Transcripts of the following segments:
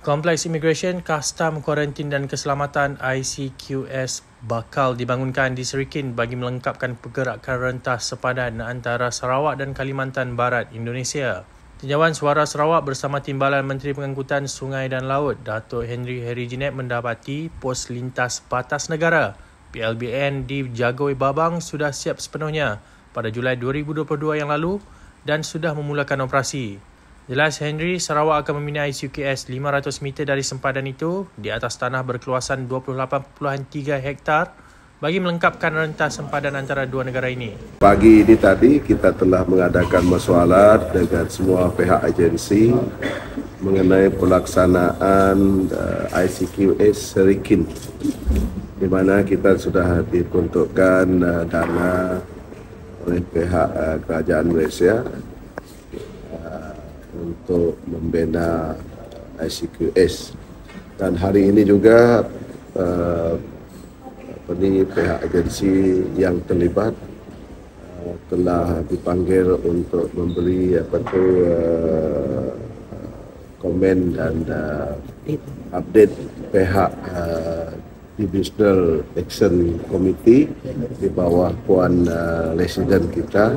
Kompleks Imigresen, Kastam, Kuarantin dan Keselamatan ICQS bakal dibangunkan di Serikin bagi melengkapkan pergerakan rentas sepadan antara Sarawak dan Kalimantan Barat, Indonesia. Tinjauan Suara Sarawak bersama Timbalan Menteri Pengangkutan Sungai dan Laut, Datuk Henry Jinet mendapati pos lintas batas negara PLBN di Jagoi Babang sudah siap sepenuhnya pada Julai 2022 yang lalu dan sudah memulakan operasi. Jelas Henry, Sarawak akan membina ICQS 500 meter dari sempadan itu di atas tanah berkeluasan 28.3 hektar bagi melengkapkan rentas sempadan antara dua negara ini. Pagi ini tadi kita telah mengadakan mesyuarat dengan semua pihak agensi mengenai pelaksanaan ICQS Serikin, di mana kita sudah diperuntukkan dana oleh pihak kerajaan Malaysia untuk membina ICQS, dan hari ini juga pihak agensi yang terlibat telah dipanggil untuk memberi komen dan update pihak Divisional Action Committee di bawah Puan Residen kita,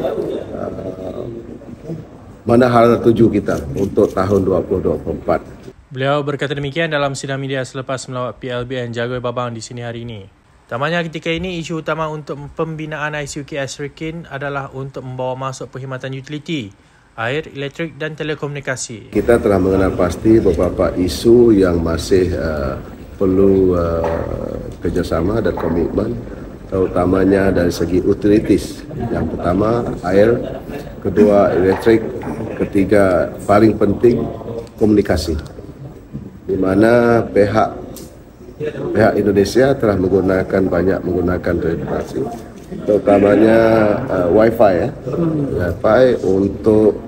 mana hal tuju kita untuk tahun 2024. Beliau berkata demikian dalam sidang media selepas melawat PLBN Jagoi Babang di sini hari ini. Tamanya ketika ini, isu utama untuk pembinaan ICQS Serikin adalah untuk membawa masuk perkhidmatan utiliti, air, elektrik dan telekomunikasi. Kita telah mengenal pasti beberapa isu yang masih perlu kerjasama dan komitmen, terutamanya dari segi utilities. Yang pertama air, kedua elektrik, ketiga paling penting komunikasi, di mana pihak Indonesia telah banyak menggunakan telekomunikasi, terutamanya wifi untuk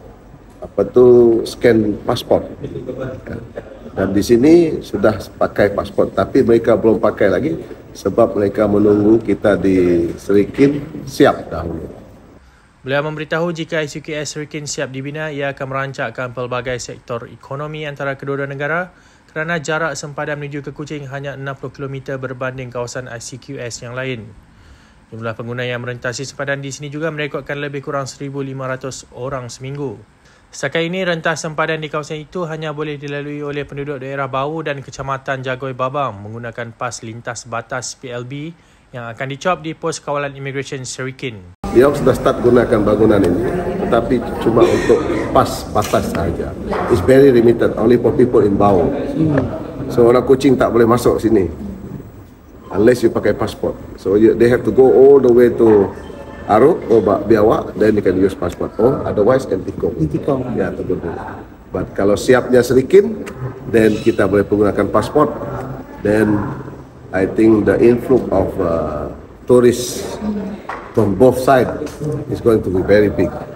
scan pasport. Dan di sini sudah pakai pasport, tapi mereka belum pakai lagi sebab mereka menunggu kita di Serikin siap dahulu. Beliau memberitahu jika ICQS Serikin siap dibina, ia akan merancangkan pelbagai sektor ekonomi antara kedua-dua negara kerana jarak sempadan menuju ke Kuching hanya 60 km berbanding kawasan ICQS yang lain. Jumlah pengguna yang merentasi sempadan di sini juga merekodkan lebih kurang 1,500 orang seminggu. Setakat ini, rentas sempadan di kawasan itu hanya boleh dilalui oleh penduduk daerah Bau dan Kecamatan Jagoi Babang menggunakan pas lintas batas PLB yang akan dicop di pos kawalan imigresen Serikin. Dia sudah start gunakan bangunan ini, tetapi cuma untuk pas batas saja. It's very limited, only for people in Bau. So orang Kuching tak boleh masuk sini unless you pakai pasport. So they have to go all the way to Aruk or Biawak, then they can use passport. Or otherwise can Tikong. Ya, betul. But kalau siapnya Serikin, then kita boleh menggunakan pasport. Then I think the influx of tourists from both sides is going to be very big.